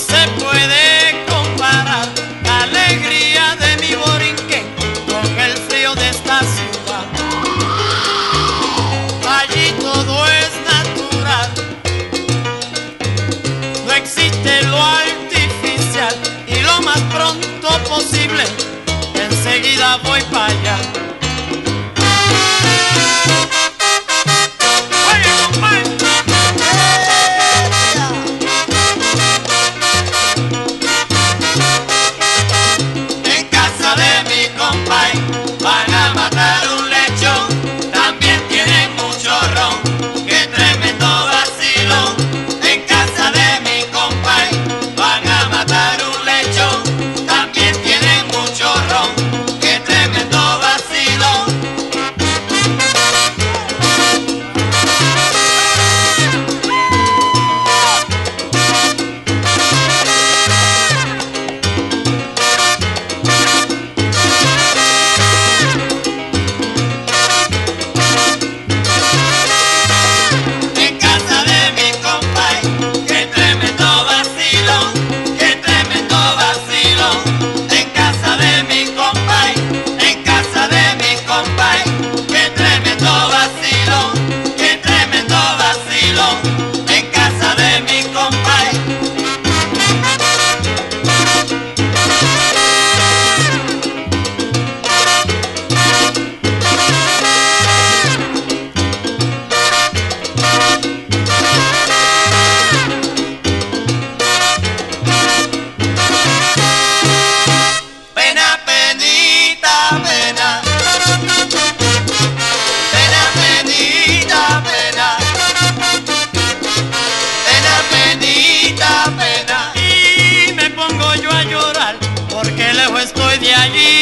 se puede comparar la alegría de mi Borinquen con el frío de esta ciudad. Allí todo es natural, no existe lo artificial, y lo más pronto posible enseguida voy para allá. Van a matar un lechón, también tienen mucho ron, qué tremendo vacilón. En casa de mi compay van a matar un lechón, también tienen mucho ron, qué tremendo vacilón. Estoy de allí.